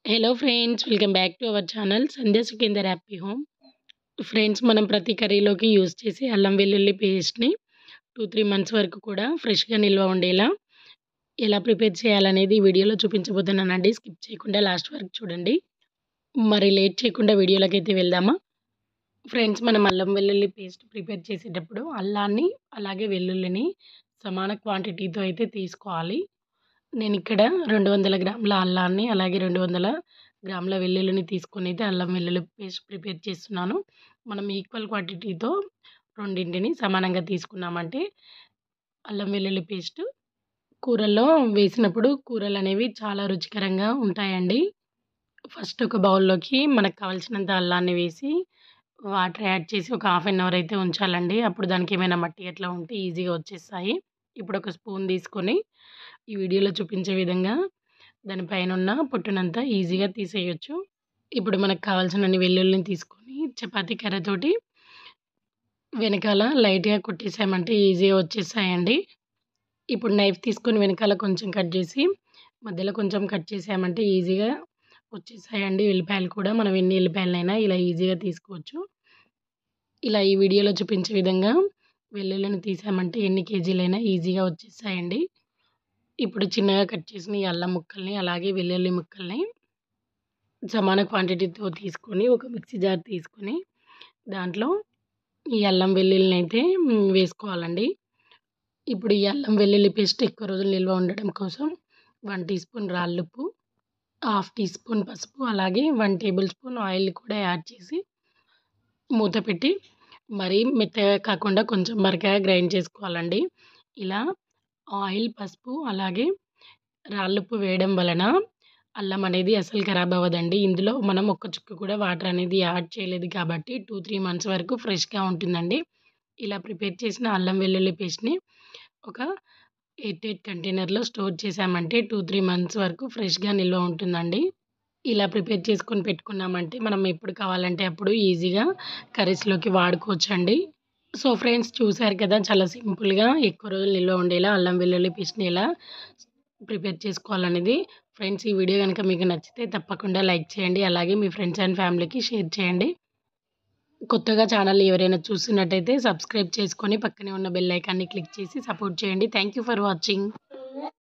Hello friends, welcome back to our channel sandhyasukendarhappyhome. Friends, మనం ప్రతి కర్రీలోకి యూజ్ చేసే అల్లం వెల్లుల్లి పేస్ట్ని 2-3 మంత్స్ వరకు కూడా ఫ్రెష్గా నిల్వ ఉండేలా ఎలా ప్రిపేర్ చేయాలనేది ఈ వీడియోలో చూపించబోతున్నానండి. స్కిప్ చేయకుండా లాస్ట్ వరకు చూడండి. మరి లేట్ చేయకుండా వీడియోలోకి అయితే వెళ్దామా. ఫ్రెండ్స్, మనం అల్లం వెల్లుల్లి పేస్ట్ ప్రిపేర్ చేసేటప్పుడు అల్లాన్ని అలాగే వెల్లుల్లిని సమాన క్వాంటిటీతో అయితే తీసుకోవాలి. నేను ఇక్కడ 200 గ్రాముల అల్లాన్ని అలాగే 200 గ్రాముల వెల్లుల్లిని తీసుకొని అయితే అల్లం వెల్లుల్లి పేస్ట్ ప్రిపేర్ చేస్తున్నాను. మనం ఈక్వల్ క్వాంటిటీతో రెండింటిని సమానంగా తీసుకున్నామంటే అల్లం వెల్లుల్లి పేస్ట్ కూరల్లో వేసినప్పుడు కూరలు అనేవి చాలా రుచికరంగా ఉంటాయండి. ఫస్ట్ ఒక బౌల్లోకి మనకు కావాల్సినంత అల్లాన్ని వేసి వాటర్ యాడ్ చేసి ఒక హాఫ్ అన్ అవర్ అయితే ఉంచాలండి. అప్పుడు దానికి ఏమైనా మట్టి అట్లా ఉంటే ఈజీగా వచ్చేస్తాయి. ఇప్పుడు ఒక స్పూన్ తీసుకొని ఈ వీడియోలో చూపించే విధంగా దానిపైన ఉన్న పొట్టునంతా ఈజీగా తీసేయొచ్చు. ఇప్పుడు మనకు కావాల్సినన్ని వెల్లుల్లిని తీసుకొని చపాతీ కర్రతోటి వెనకాల లైట్‌గా కొట్టేసామంటే ఈజీగా వచ్చేస్తాయండి. ఇప్పుడు నైఫ్ తీసుకొని వెనకాల కొంచెం కట్ చేసి మధ్యలో కొంచెం కట్ చేసామంటే ఈజీగా వచ్చేసాయండి. ఎల్లిపాయలు కూడా మనం ఎన్ని ఎల్లిపాయలనైనా ఇలా ఈజీగా తీసుకోవచ్చు. ఇలా ఈ వీడియోలో చూపించే విధంగా వెల్లుల్లిని తీసామంటే ఎన్ని కేజీలైనా ఈజీగా వచ్చేస్తాయండి. ఇప్పుడు చిన్నగా కట్ చేసిన ఈ అల్లం ముక్కల్ని అలాగే వెల్లుల్లి ముక్కల్ని సమాన క్వాంటిటీతో తీసుకొని ఒక మిక్సీ జార్ తీసుకొని దాంట్లో ఈ అల్లం వెల్లుల్లిని అయితే వేసుకోవాలండి. ఇప్పుడు ఈ అల్లం వెల్లుల్లి పేస్ట్ ఎక్కువ రోజులు నిల్వ ఉండడం కోసం 1 టీ స్పూన్ రాళ్ళుప్పు, హాఫ్ టీ స్పూన్ పసుపు అలాగే 1 టేబుల్ స్పూన్ ఆయిల్ కూడా యాడ్ చేసి మూత పెట్టి మరీ మెత్తగా కాకుండా కొంచెం బరకగా గ్రైండ్ చేసుకోవాలండి. ఇలా ఆయిల్, పసుపు అలాగే రాళ్ళుప్పు వేయడం వలన అల్లం అనేది అసలు ఖరాబ్ అవ్వదండి. ఇందులో మనం ఒక్క చుక్క కూడా వాటర్ అనేది యాడ్ చేయలేదు కాబట్టి 2-3 మంత్స్ వరకు ఫ్రెష్‌గా ఉంటుందండి. ఇలా ప్రిపేర్ చేసిన అల్లం వెల్లుల్లి పేస్ట్‌ని ఒక ఎయిర్ కంటైనర్‌లో స్టోర్ చేశామంటే 2-3 మంత్స్ వరకు ఫ్రెష్‌గా నిల్వ ఉంటుందండి. ఇలా ప్రిపేర్ చేసుకొని పెట్టుకున్నామంటే మనం ఎప్పుడు కావాలంటే అప్పుడు ఈజీగా కర్రీస్‌లోకి వాడుకోవచ్చండి. సో ఫ్రెండ్స్, చూసారు కదా, చాలా సింపుల్‌గా ఎక్కువ రోజులు నిల్వ ఉండేలా అల్లం వెల్లుల్లి పేస్ట్‌ని ఎలా ప్రిపేర్ చేసుకోవాలనేది. ఫ్రెండ్స్, ఈ వీడియో గనుక మీకు నచ్చితే తప్పకుండా లైక్ చేయండి. అలాగే మీ ఫ్రెండ్స్ అండ్ ఫ్యామిలీకి షేర్ చేయండి. కొత్తగా ఛానల్‌ని ఎవరైనా చూస్తున్నట్టయితే సబ్స్క్రైబ్ చేసుకొని పక్కనే ఉన్న బెల్ ఐకాన్‌ని క్లిక్ చేసి సపోర్ట్ చేయండి. Thank you for watching.